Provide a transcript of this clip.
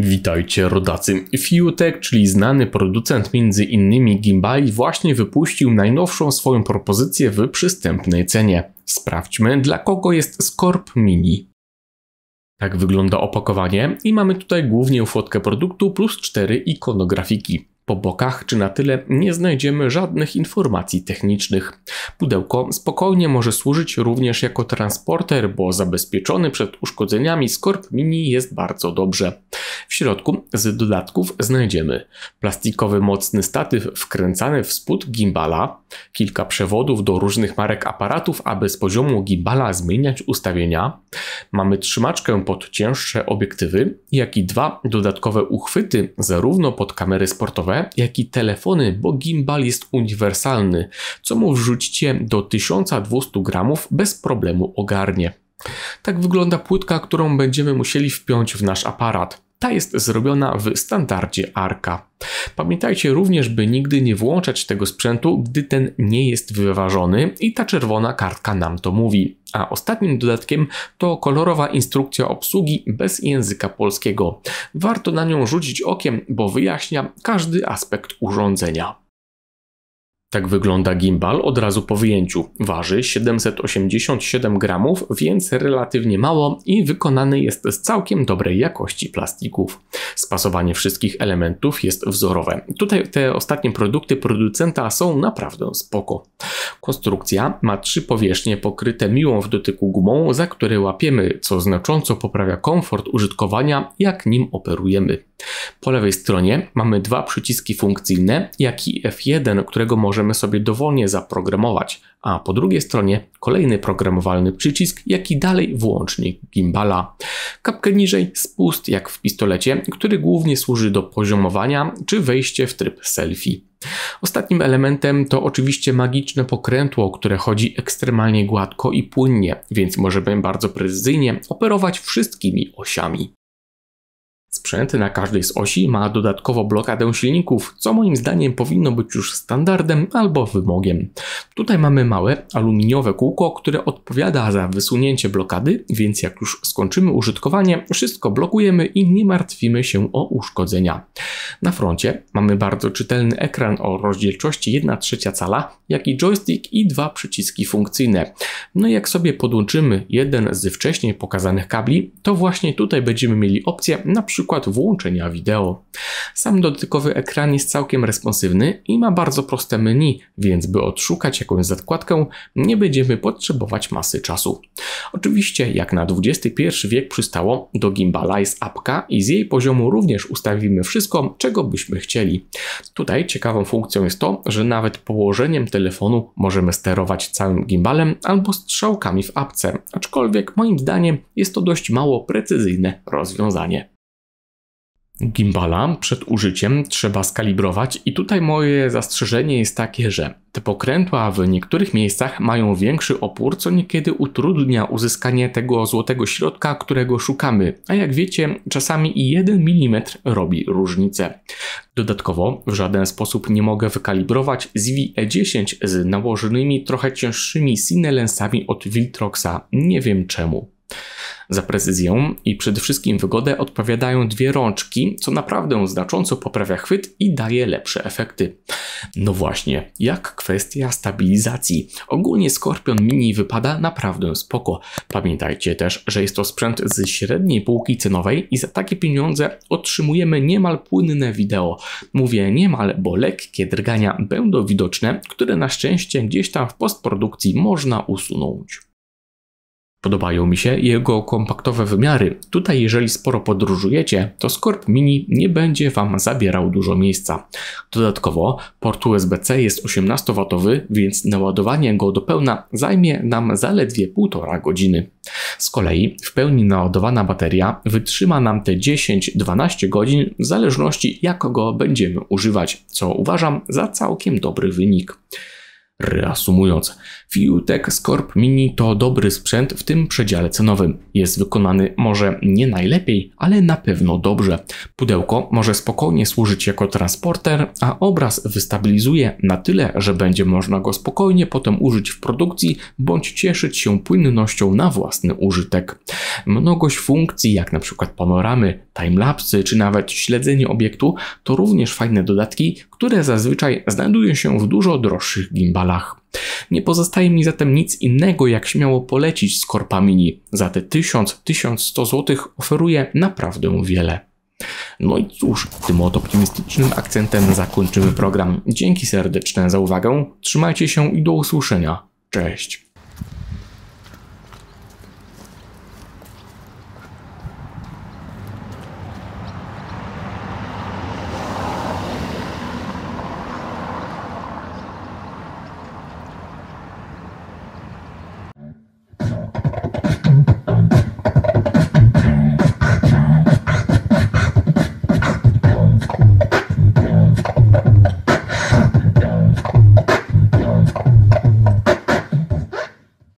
Witajcie rodacy. FiuTech, czyli znany producent m.in. gimbali, właśnie wypuścił najnowszą swoją propozycję w przystępnej cenie. Sprawdźmy, dla kogo jest Scorp Mini. Tak wygląda opakowanie i mamy tutaj głównie fotkę produktu plus 4 ikonografiki. Po bokach czy na tyle nie znajdziemy żadnych informacji technicznych. Pudełko spokojnie może służyć również jako transporter, bo zabezpieczony przed uszkodzeniami Scorp Mini jest bardzo dobrze. W środku z dodatków znajdziemy plastikowy mocny statyw wkręcany w spód gimbala, kilka przewodów do różnych marek aparatów, aby z poziomu gimbala zmieniać ustawienia. Mamy trzymaczkę pod cięższe obiektywy, jak i dwa dodatkowe uchwyty zarówno pod kamery sportowe, jak i telefony, bo gimbal jest uniwersalny, co mu wrzucicie do 1200 gramów bez problemu ogarnie. Tak wygląda płytka, którą będziemy musieli wpiąć w nasz aparat. Ta jest zrobiona w standardzie Arca. Pamiętajcie również, by nigdy nie włączać tego sprzętu, gdy ten nie jest wyważony i ta czerwona kartka nam to mówi. A ostatnim dodatkiem to kolorowa instrukcja obsługi bez języka polskiego. Warto na nią rzucić okiem, bo wyjaśnia każdy aspekt urządzenia. Tak wygląda gimbal od razu po wyjęciu. Waży 787 gramów, więc relatywnie mało i wykonany jest z całkiem dobrej jakości plastików. Spasowanie wszystkich elementów jest wzorowe. Tutaj te ostatnie produkty producenta są naprawdę spoko. Konstrukcja ma 3 powierzchnie pokryte miłą w dotyku gumą, za które łapiemy, co znacząco poprawia komfort użytkowania, jak nim operujemy. Po lewej stronie mamy 2 przyciski funkcyjne, jak i F1, którego możemy sobie dowolnie zaprogramować, a po drugiej stronie kolejny programowalny przycisk, jak i dalej włącznik gimbala. Kapkę niżej spust jak w pistolecie, który głównie służy do poziomowania czy wejście w tryb selfie. Ostatnim elementem to oczywiście magiczne pokrętło, które chodzi ekstremalnie gładko i płynnie, więc możemy bardzo precyzyjnie operować wszystkimi osiami. Sprzęt na każdej z osi ma dodatkowo blokadę silników, co moim zdaniem powinno być już standardem albo wymogiem. Tutaj mamy małe aluminiowe kółko, które odpowiada za wysunięcie blokady, więc jak już skończymy użytkowanie, wszystko blokujemy i nie martwimy się o uszkodzenia. Na froncie mamy bardzo czytelny ekran o rozdzielczości 1/3 cala, jak i joystick i 2 przyciski funkcyjne. No i jak sobie podłączymy jeden z wcześniej pokazanych kabli, to właśnie tutaj będziemy mieli opcję na przykład włączenia wideo. Sam dotykowy ekran jest całkiem responsywny i ma bardzo proste menu, więc by odszukać jakąś zakładkę nie będziemy potrzebować masy czasu. Oczywiście jak na XXI wiek przystało, do gimbala jest apka i z jej poziomu również ustawimy wszystko, czego byśmy chcieli. Tutaj ciekawą funkcją jest to, że nawet położeniem telefonu możemy sterować całym gimbalem albo strzałkami w apce, aczkolwiek moim zdaniem jest to dość mało precyzyjne rozwiązanie. Gimbala przed użyciem trzeba skalibrować i tutaj moje zastrzeżenie jest takie, że te pokrętła w niektórych miejscach mają większy opór, co niekiedy utrudnia uzyskanie tego złotego środka, którego szukamy, a jak wiecie, czasami i 1 mm robi różnicę. Dodatkowo w żaden sposób nie mogę wykalibrować ZVI E10 z nałożonymi trochę cięższymi Cine lensami od Viltroxa, nie wiem czemu. Za precyzję i przede wszystkim wygodę odpowiadają 2 rączki, co naprawdę znacząco poprawia chwyt i daje lepsze efekty. No właśnie, jak kwestia stabilizacji. Ogólnie Scorpion Mini wypada naprawdę spoko. Pamiętajcie też, że jest to sprzęt z średniej półki cenowej i za takie pieniądze otrzymujemy niemal płynne wideo. Mówię niemal, bo lekkie drgania będą widoczne, które na szczęście gdzieś tam w postprodukcji można usunąć. Podobają mi się jego kompaktowe wymiary. Tutaj jeżeli sporo podróżujecie, to Scorp Mini nie będzie Wam zabierał dużo miejsca. Dodatkowo port USB-C jest 18W, więc naładowanie go do pełna zajmie nam zaledwie 1,5 godziny. Z kolei w pełni naładowana bateria wytrzyma nam te 10-12 godzin w zależności jak go będziemy używać, co uważam za całkiem dobry wynik. Reasumując, FiuTech Scorp Mini to dobry sprzęt w tym przedziale cenowym. Jest wykonany może nie najlepiej, ale na pewno dobrze. Pudełko może spokojnie służyć jako transporter, a obraz wystabilizuje na tyle, że będzie można go spokojnie potem użyć w produkcji bądź cieszyć się płynnością na własny użytek. Mnogość funkcji, jak na przykład panoramy, Timelapsy czy nawet śledzenie obiektu to również fajne dodatki, które zazwyczaj znajdują się w dużo droższych gimbalach. Nie pozostaje mi zatem nic innego jak śmiało polecić Scorpa Mini. Za te 1000–1100 zł oferuje naprawdę wiele. No i cóż, tym oto optymistycznym akcentem zakończymy program. Dzięki serdeczne za uwagę, trzymajcie się i do usłyszenia. Cześć!